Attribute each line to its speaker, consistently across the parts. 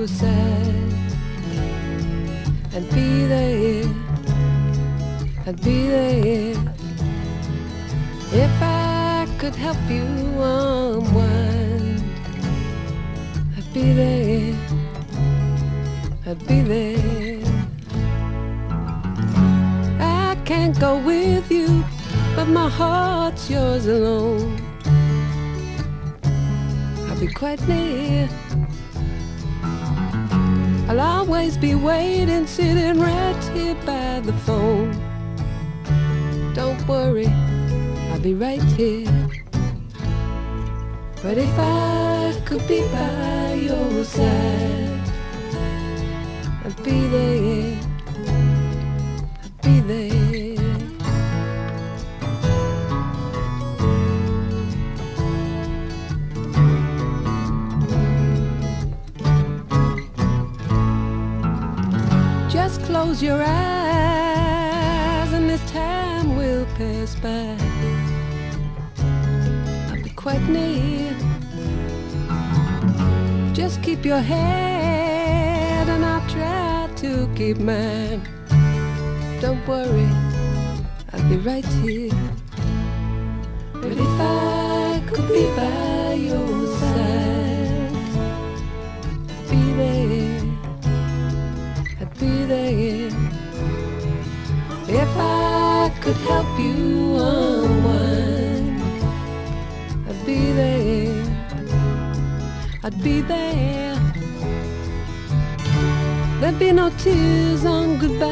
Speaker 1: your side. And be there, I'd be there. If I could help you unwind, I'd be there, I'd be there. I can't go with you, but my heart's yours alone. I'll be quite near. I'll always be waiting, sitting right here by the phone. Don't worry, I'll be right here. But if I could be by your side, I'd be there, I'd be there. Just close your eyes and this time will pass by. I'll be quite near. Just keep your head and I'll try to keep mine. Don't worry, I'll be right here. But if I could be by your side, I'd be there, I'd be there. If I could help you unwind, I'd be there, I'd be there. There'd be no tears on goodbye.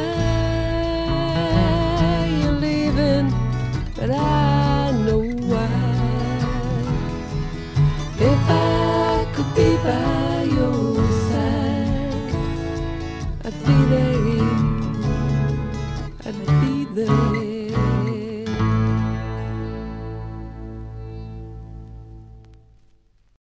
Speaker 1: You're leaving, but I know why. If I could be by your side, I'd be there, I'd be there.